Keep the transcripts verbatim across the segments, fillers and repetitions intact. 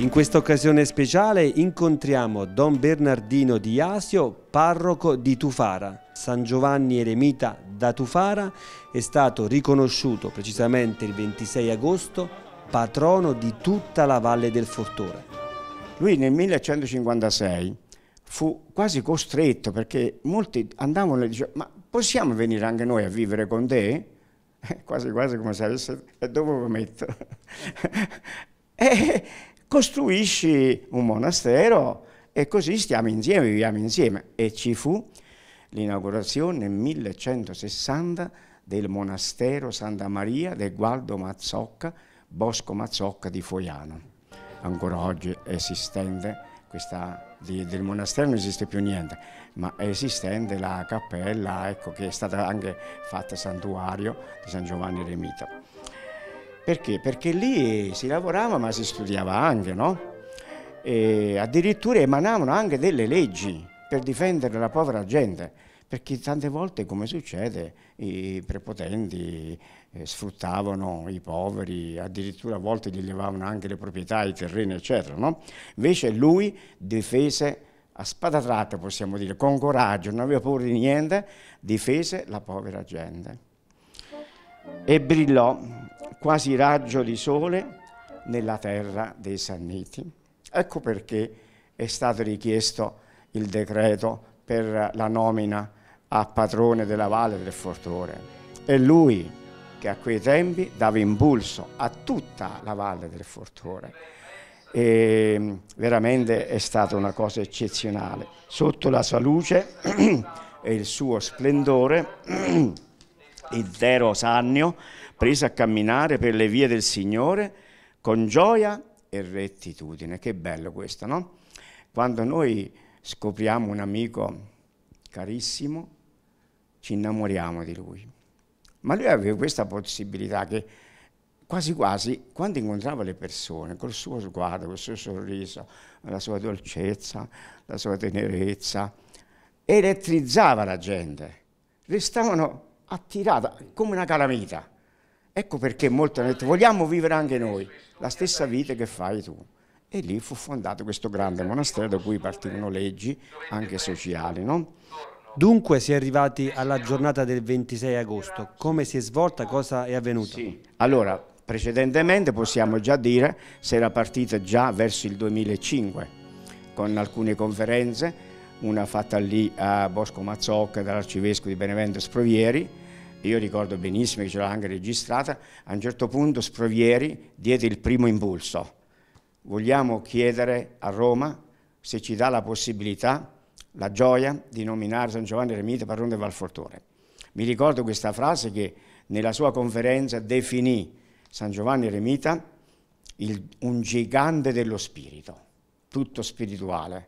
In questa occasione speciale incontriamo Don Bernardino di Asio, parroco di Tufara. San Giovanni Eremita da Tufara è stato riconosciuto precisamente il ventisei agosto patrono di tutta la Valle del Fortore. Lui nel millecentocinquantasei fu quasi costretto, perché molti andavano e dicevano: ma possiamo venire anche noi a vivere con te? Quasi quasi come se avesse, e dove lo metto? E costruisci un monastero e così stiamo insieme, viviamo insieme. E ci fu l'inaugurazione nel millecentosessanta del monastero Santa Maria del Gualdo Mazzocca, Bosco Mazzocca di Foiano. Ancora oggi è esistente, questa, di, del monastero non esiste più niente, ma è esistente la cappella, ecco, che è stata anche fatta santuario di San Giovanni Eremita. Perché? Perché lì si lavorava ma si studiava anche, no? E addirittura emanavano anche delle leggi per difendere la povera gente, perché tante volte, come succede, i prepotenti eh, sfruttavano i poveri, addirittura a volte gli levavano anche le proprietà, i terreni, eccetera, no? Invece lui difese a spada tratta, possiamo dire, con coraggio, non aveva paura di niente, difese la povera gente. E brillò quasi raggio di sole nella terra dei Sanniti. Ecco perché è stato richiesto il decreto per la nomina a patrone della Valle del Fortore. È lui che a quei tempi dava impulso a tutta la Valle del Fortore. E veramente è stata una cosa eccezionale. Sotto la sua luce e il suo splendore, l'intero Sannio prese a camminare per le vie del Signore con gioia e rettitudine. Che bello questo, no? Quando noi scopriamo un amico carissimo, ci innamoriamo di lui. Ma lui aveva questa possibilità che quasi quasi, quando incontrava le persone, col suo sguardo, col suo sorriso, la sua dolcezza, la sua tenerezza, elettrizzava la gente. Restavano attirati come una calamita. Ecco perché molti hanno detto: vogliamo vivere anche noi la stessa vita che fai tu. E lì fu fondato questo grande monastero da cui partivano leggi anche sociali, no? Dunque si è arrivati alla giornata del ventisei agosto. Come si è svolta? Cosa è avvenuto? Sì. Allora, precedentemente possiamo già dire si era partita già verso il duemilacinque con alcune conferenze, una fatta lì a Bosco Mazzocca dall'arcivescovo di Benevento Sprovieri. Io ricordo benissimo che ce l'ho anche registrata. A un certo punto Sprovieri diede il primo impulso: vogliamo chiedere a Roma se ci dà la possibilità, la gioia di nominare San Giovanni Eremita patrono del Val Fortore. Mi ricordo questa frase che nella sua conferenza definì San Giovanni Eremita il, un gigante dello spirito, tutto spirituale.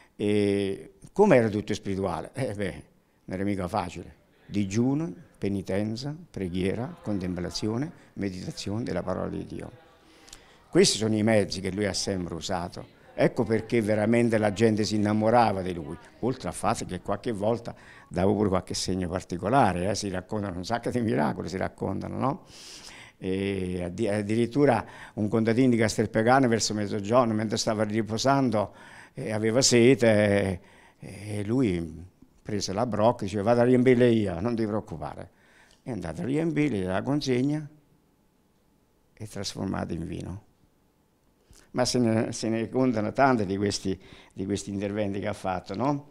E come era tutto spirituale? Eh beh, non era mica facile. Digiuno, penitenza, preghiera, contemplazione, meditazione della parola di Dio. Questi sono i mezzi che lui ha sempre usato. Ecco perché veramente la gente si innamorava di lui, oltre al fatto che qualche volta dava pure qualche segno particolare, eh? Si raccontano un sacco di miracoli, si raccontano, no? E addirittura un contadino di Castelpagano verso mezzogiorno, mentre stava riposando, eh, aveva sete, eh, e lui prese la brocca e diceva: vado a riempire io, non ti preoccupare. È andato a riempire la consegna e trasformata in vino. Ma se ne, se ne contano tante di questi, di questi interventi che ha fatto, no?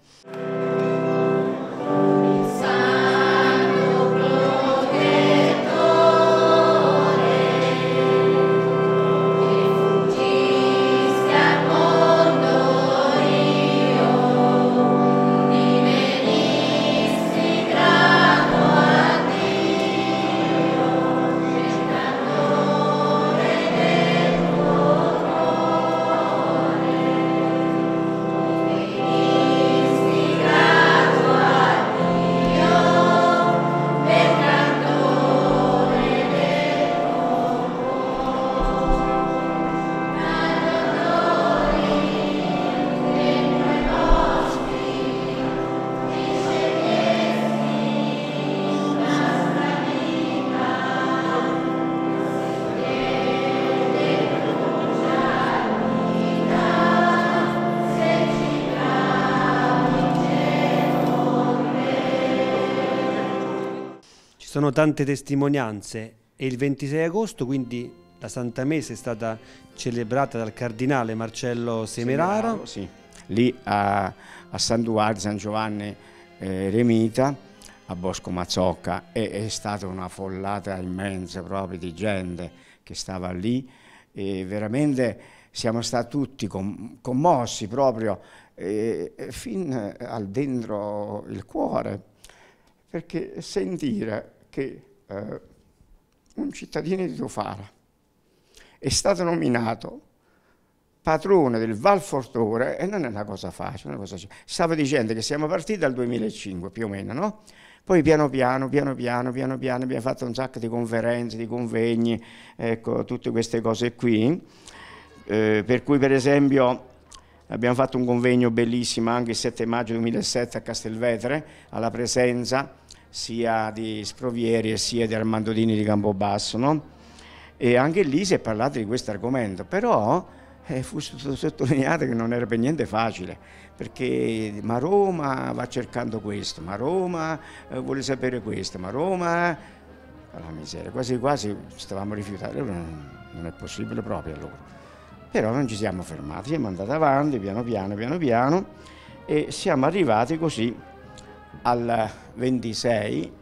sono tante testimonianze e il ventisei agosto quindi la Santa Messa è stata celebrata dal cardinale Marcello Semeraro. Semeraro, sì. Lì a, a Santuario San Giovanni eh, Eremita, a Bosco Mazzocca, e è stata una follata immensa proprio di gente che stava lì, e veramente siamo stati tutti com commossi proprio eh, fin al dentro il cuore, perché sentire che eh, un cittadino di Tufara è stato nominato patrone del Val Fortore, e non è una cosa facile, una cosa facile. Stavo dicendo che siamo partiti dal duemilacinque più o meno, no? Poi piano piano, piano piano, piano piano abbiamo fatto un sacco di conferenze, di convegni, ecco, tutte queste cose qui. Eh, per cui per esempio abbiamo fatto un convegno bellissimo anche il sette maggio duemilasette a Castelvetere, alla presenza sia di Sprovieri e sia di Armando Dini di Campobasso, no? E anche lì si è parlato di questo argomento, però eh, fu sottolineato che non era per niente facile, perché ma Roma va cercando questo, ma Roma eh, vuole sapere questo, ma Roma... La miseria, quasi quasi stavamo rifiutando, non è possibile proprio allora. Però non ci siamo fermati, siamo andati avanti piano piano, piano piano, e siamo arrivati così al ventisei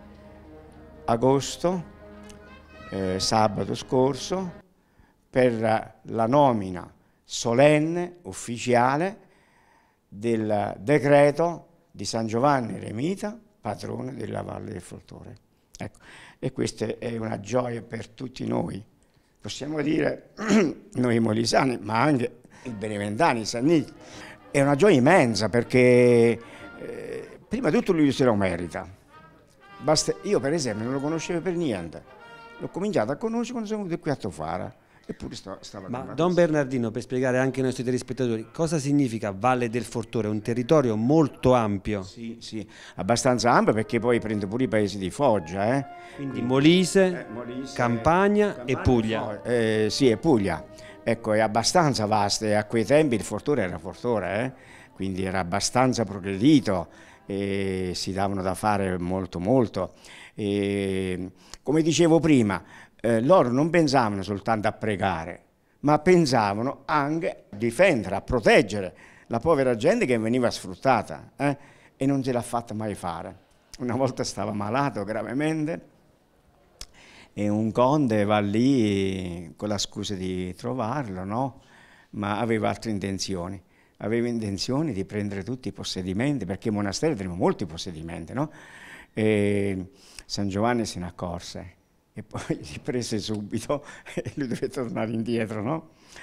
agosto, eh, sabato scorso, per la nomina solenne, ufficiale, del decreto di San Giovanni Eremita, patrone della Valle del Fortore. Ecco. E questa è una gioia per tutti noi, possiamo dire noi molisani, ma anche i beneventani, i sanniti. È una gioia immensa perché eh, prima di tutto lui se lo merita. Basta, io per esempio non lo conoscevo per niente, l'ho cominciato a conoscere quando sono venuto qui a Tofara. Eppure stava, stava Ma Don Bernardino, per spiegare anche ai nostri telespettatori, cosa significa Valle del Fortore? È un territorio molto ampio. Sì, sì, abbastanza ampio, perché poi prende pure i paesi di Foggia. Eh. Quindi, Quindi Molise, eh, Molise Campania, Campania e Puglia. Eh, sì, e Puglia. Ecco, è abbastanza vasta, e a quei tempi il Fortore era Fortore, eh. Quindi era abbastanza progredito e si davano da fare molto molto. E, come dicevo prima, Eh, loro non pensavano soltanto a pregare, ma pensavano anche a difendere, a proteggere la povera gente che veniva sfruttata, eh? E non se l'ha fatta mai fare. Una volta stava malato gravemente e un conte va lì con la scusa di trovarlo, no? Ma aveva altre intenzioni. Aveva intenzioni di prendere tutti i possedimenti, perché i monasteri tenevano molti possedimenti, no? E San Giovanni se ne accorse e poi li prese subito e lui deve tornare indietro, no?